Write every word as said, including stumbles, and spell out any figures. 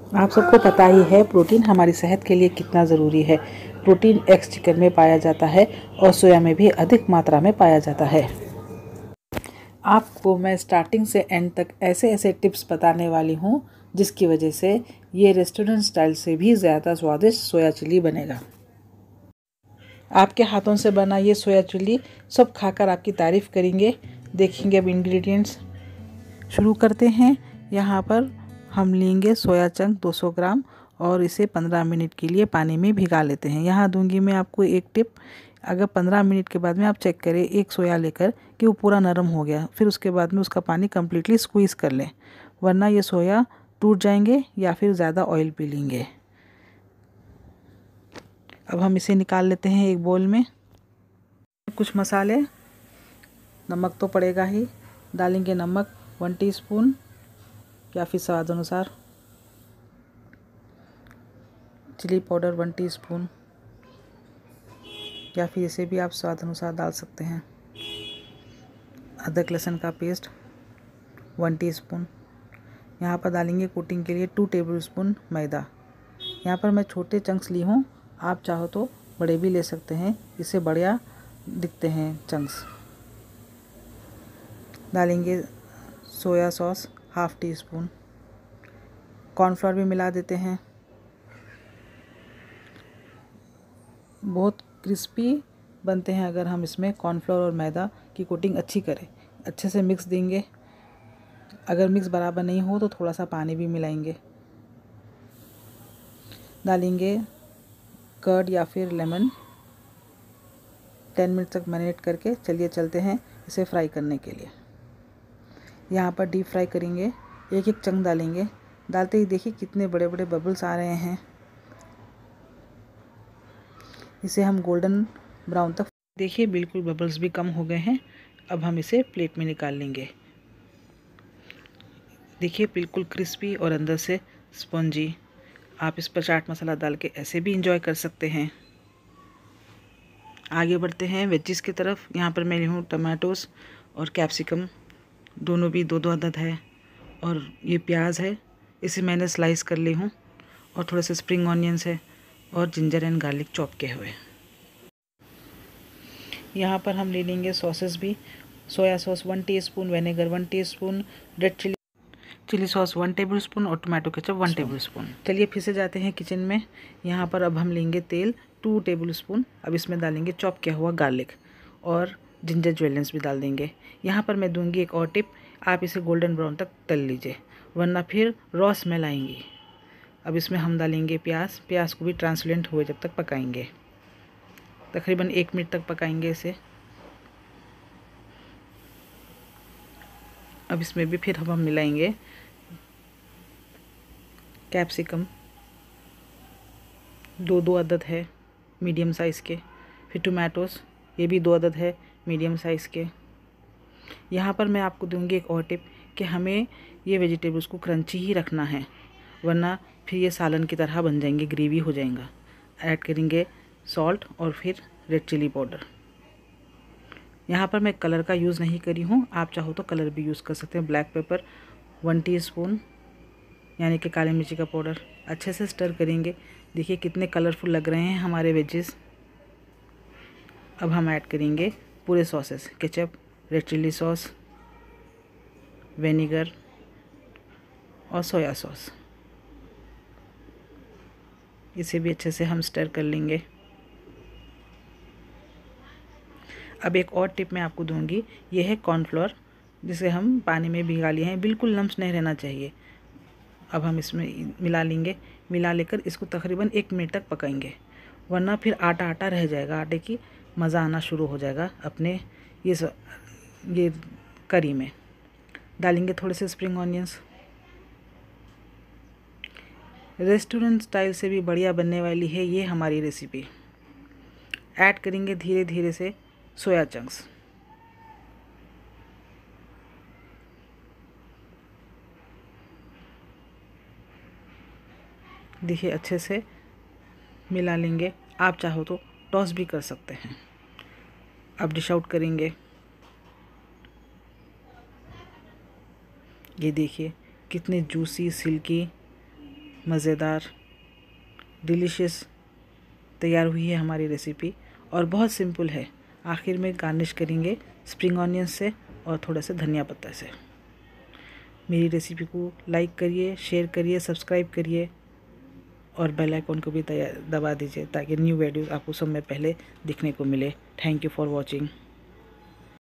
आप सबको पता ही है प्रोटीन हमारी सेहत के लिए कितना ज़रूरी है। प्रोटीन एग्स चिकन में पाया जाता है और सोया में भी अधिक मात्रा में पाया जाता है। आपको मैं स्टार्टिंग से एंड तक ऐसे ऐसे टिप्स बताने वाली हूँ जिसकी वजह से ये रेस्टोरेंट स्टाइल से भी ज़्यादा स्वादिष्ट सोया चिली बनेगा। आपके हाथों से बना ये सोया चिली सब खाकर आपकी तारीफ़ करेंगे। देखेंगे अब इंग्रेडिएंट्स शुरू करते हैं। यहाँ पर हम लेंगे सोया चंक दो सौ ग्राम और इसे पंद्रह मिनट के लिए पानी में भिगा लेते हैं। यहाँ दूंगी मैं आपको एक टिप, अगर पंद्रह मिनट के बाद में आप चेक करें एक सोया लेकर कि वो पूरा नरम हो गया, फिर उसके बाद में उसका पानी कम्प्लीटली स्क्वीज़ कर लें, वरना ये सोया टूट जाएंगे या फिर ज़्यादा ऑयल पी लेंगे। अब हम इसे निकाल लेते हैं एक बोल में। कुछ मसाले, नमक तो पड़ेगा ही, डालेंगे नमक वन टीस्पून या फिर स्वाद अनुसार, चिली पाउडर वन टीस्पून या फिर इसे भी आप स्वाद अनुसार डाल सकते हैं। अदरक लहसुन का पेस्ट वन टीस्पून। यहाँ पर डालेंगे कोटिंग के लिए टू टेबलस्पून मैदा। यहाँ पर मैं छोटे चंक्स ली हूँ, आप चाहो तो बड़े भी ले सकते हैं, इससे बढ़िया दिखते हैं चंक्स। डालेंगे soya sauce half teaspoon, cornflour भी मिला देते हैं। बहुत क्रिस्पी बनते हैं अगर हम इसमें कॉर्नफ्लोर और मैदा की कोटिंग अच्छी करें। अच्छे से मिक्स देंगे, अगर मिक्स बराबर नहीं हो तो थोड़ा सा पानी भी मिलाएंगे। डालेंगे कर्ड या फिर लेमन, टेन मिनट तक मैरिनेट करके चलिए चलते हैं इसे फ्राई करने के लिए। यहाँ पर डीप फ्राई करेंगे, एक एक चंक डालेंगे। डालते ही देखिए कितने बड़े बड़े बबल्स आ रहे हैं। इसे हम गोल्डन ब्राउन तक, देखिए बिल्कुल बबल्स भी कम हो गए हैं। अब हम इसे प्लेट में निकाल लेंगे। देखिए बिल्कुल क्रिस्पी और अंदर से स्पंजी। आप इस पर चाट मसाला डाल के ऐसे भी इंजॉय कर सकते हैं। आगे बढ़ते हैं वेजिस की तरफ। यहाँ पर मैं ली हूँ टमाटोस और कैप्सिकम, दोनों भी दो दो अदद है, और ये प्याज है, इसे मैंने स्लाइस कर ली हूँ, और थोड़े से स्प्रिंग ऑनियंस है और जिंजर एंड गार्लिक चॉप किए हुए। यहाँ पर हम ले लेंगे सॉसेस भी। Soya sauce one teaspoon, vinegar one teaspoon, red chilli chilli sauce one tablespoon और टोमेटो केचप वन टेबलस्पून। चलिए फिर से जाते हैं किचन में। यहाँ पर अब हम लेंगे तेल टू टेबलस्पून। अब इसमें डालेंगे चॉप किया हुआ गार्लिक और जिंजर ज्वेलेंस भी डाल देंगे। यहाँ पर मैं दूंगी एक और टिप, आप इसे गोल्डन ब्राउन तक तल लीजिए, वरना फिर रॉ स्मेल आएंगी। अब इसमें हम डालेंगे प्याज। प्याज को भी ट्रांसपेरेंट हुए जब तक पकाएंगे, तकरीबन एक मिनट तक पकाएंगे इसे। अब इसमें भी फिर हम मिलाएंगे कैप्सिकम, दो दो अदद है मीडियम साइज़ के, फिर टोमेटोस, ये भी दो अदद है मीडियम साइज़ के। यहाँ पर मैं आपको दूंगी एक और टिप कि हमें ये वेजिटेबल्स को क्रंची ही रखना है, वरना फिर ये सालन की तरह बन जाएंगे, ग्रेवी हो जाएगा। ऐड करेंगे सॉल्ट और फिर रेड चिली पाउडर। यहाँ पर मैं कलर का यूज़ नहीं करी हूँ, आप चाहो तो कलर भी यूज़ कर सकते हैं। ब्लैक पेपर वन टीस्पून, यानी कि काली मिर्ची का पाउडर। अच्छे से स्टर करेंगे। देखिए कितने कलरफुल लग रहे हैं हमारे वेजेस। अब हम ऐड करेंगे पूरे sauces, ketchup, red chilli sauce, vinegar और सोया सॉस। इसे भी अच्छे से हम स्टर कर लेंगे। अब एक और टिप मैं आपको दूंगी, ये है कॉर्नफ्लोर, जिसे हम पानी में भिगा लिए हैं, बिल्कुल लम्स नहीं रहना चाहिए। अब हम इसमें मिला लेंगे। मिला लेकर इसको तकरीबन एक मिनट तक पकाएंगे, वरना फिर आटा आटा रह जाएगा, आटे की मज़ा आना शुरू हो जाएगा अपने ये स, ये करी में। डालेंगे थोड़े से स्प्रिंग ऑनियंस। रेस्टोरेंट स्टाइल से भी बढ़िया बनने वाली है ये हमारी रेसिपी। ऐड करेंगे धीरे धीरे से सोया चंक्स। देखिए अच्छे से मिला लेंगे, आप चाहो तो टॉस भी कर सकते हैं। अब डिश आउट करेंगे। ये देखिए कितने जूसी, सिल्की मज़ेदार डिलीशियस तैयार हुई है हमारी रेसिपी और बहुत सिंपल है। आखिर में गार्निश करेंगे स्प्रिंग ऑनियन से और थोड़ा सा धनिया पत्ता से। मेरी रेसिपी को लाइक करिए, शेयर करिए, सब्सक्राइब करिए और बेल आइकन को भी दबा दीजिए ताकि न्यू वीडियो आपको समय पहले दिखने को मिले। Thank you for watching.